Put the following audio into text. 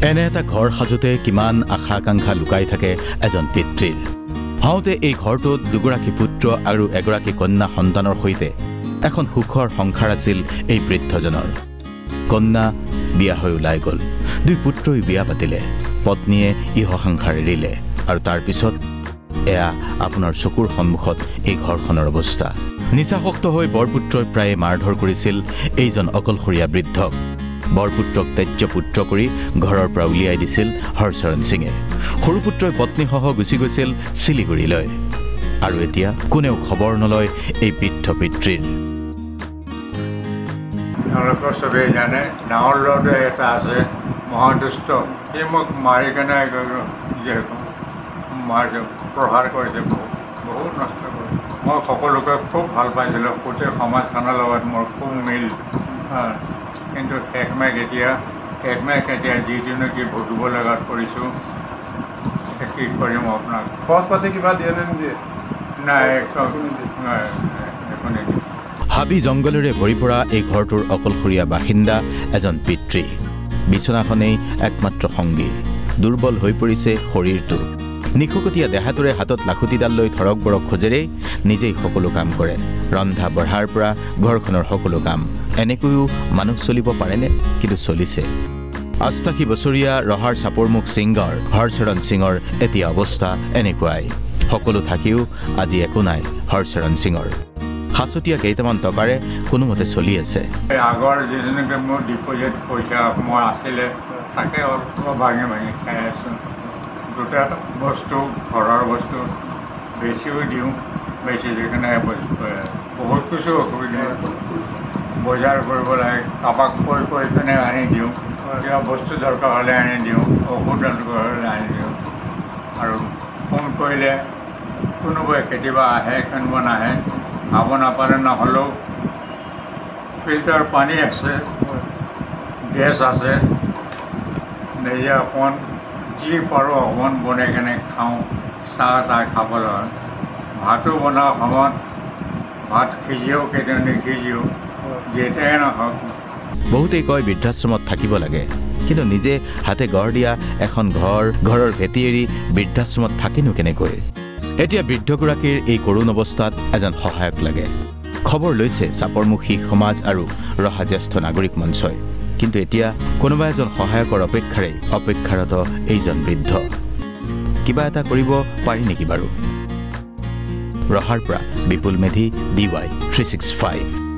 এনে এটা ঘৰ সাজোতে কিমান আশা আকাংক্ষা লুকাই থাকে এজন পিতৃৰ হাওঁতে এই ঘৰটোত দুগৰাকী পুত্ৰ আৰু এগৰাকী কন্যা সন্তানৰ সৈতে এখন সুখৰ সংসাৰ আছিল এই বৃদ্ধজনৰ কন্যা বিয়া হৈ ওলাই গ'ল দুই পুত্ৰই বিয়া পাতিলে পত্নীয়ে ইহ সংসাৰ এৰিলে আৰু তাৰ পিছত এয়া আপোনাৰ চকুৰ সন্মুখত এই ঘৰখনৰ অৱস্থা নিচাসক্ত হৈ বৰপুত্ৰই প্ৰায়ে মাৰধৰ কৰিছিল এইজন অকলশৰীয়া বৃদ্ধক বৰপুত্ৰক ত্যায্য পুত্ৰ কৰি ঘৰৰ পৰা উলিয়াই দিছিল হৰচৰণ সিঙে সৰু পুত্ৰই পত্নীসহ গুচি গৈছিল শিলিগুৰিলৈ আৰু এতিয়া কোনেও খবৰ নলয় এই বৃদ্ধ পিতৃৰ আপোনালোকৰ চবেই জানে ডাঙৰ ল'ৰাটো এটা আছে মহাদুষ্ট সি মোক মাৰি কেনে প্ৰহাৰ কৰিছে বহুত নষ্ট কৰিছে মই সকলোকে খুব ভাল পাইছিলোঁ গোটেই সমাজখনৰ লগত মোৰ খুব মিল কিন্তু শেষমে কেতিয়া যিটো নেকি ভুগিব লগাত পৰিছোঁ কি কৰিম আপোনাক খৰচ পাতি কিবা দিয়ে নে নিদিয়ে নাই একো নিদিয়ে হাবি জংগলেৰে ভৰি পৰা এই ঘৰটোৰ অকলশৰীয়া বাসিন্দা এজন পিতৃ বিছনাখনেই একমাত্ৰ সংগী দুৰ্বল হৈ পৰিছে শৰীৰটো নিখুকটীয়া দেহাটোৰে হাতত লাখুটিডাল লৈ ধৰক বৰক খোজেৰেই নিজেই সকলো কাম কৰে ৰন্ধা বঢ়াৰ পৰা ঘৰখনৰ সকলো কাম এনেকৈও মানুহ চলিব পাৰেনে কিন্তু চলিছে ৮৮ বছৰীয়া ৰহাৰ চাপৰমুখ ছিংগাৰ হৰচৰণ সিঙৰ এতিয়া অৱস্থা এনেকুৱাই সকলো থাকিও আজি একো নাই হৰচৰণ সিঙৰ সাঁচতীয়া কেইটামান টকাৰে কোনোমতে চলি আছে আগৰ যিজনকে মোৰ ডিপজিট পইচা মই আছিলে তাকে অলপ ভাঙি খাই আছোঁ দুটা বস্তু ঘৰৰ বস্তু বেছিও দিওঁ বেছি দি কিনে বহুত কিছু অসুবিধা বজাৰ কৰিব লাগে কাৰোবাক কৈ পিনে আনি দিওঁ কিবা বস্তু দৰকাৰ হ'লে আনি দিওঁ ঔষধ দৰকাৰ হ'লে আনি দিওঁ আৰু ফোন কৰিলে কোনোবাই কেতিয়াবা আহে কোনোবা নাহে খাব নাপালে নহ'লেও ফিল্টাৰ পানী আছে গেছ আছে নিজে অকণমান যি পাৰোঁ অকণমান বনাই কেনে খাওঁ চাহ তাহ খাবলৈ হয় ভাতো বনাওঁ সময়ত ভাত সিজিও কেতিয়াবা নিসিজিও যেতিয়াই নহওক বহুতেই কয় বৃদ্ধাশ্ৰমত থাকিব লাগে কিন্তু নিজে হাতে গঢ় দিয়া এখন ঘৰৰ ভেটি এৰি বৃদ্ধাশ্ৰমত থাকিনো কেনেকৈ এতিয়া বৃদ্ধগৰাকীৰ এই কৰুণ অৱস্থাত এজন সহায়ক লাগে খবৰ লৈছে চাপৰমুখী সমাজ আৰু ৰহা জ্যেষ্ঠ নাগৰিক মঞ্চই কিন্তু এতিয়া কোনোবা এজন সহায়কৰ অপেক্ষাৰত এইজন বৃদ্ধ কিবা এটা কৰিব পাৰি নেকি বাৰু ৰহাৰ পৰা বিপুল মেধি DY 365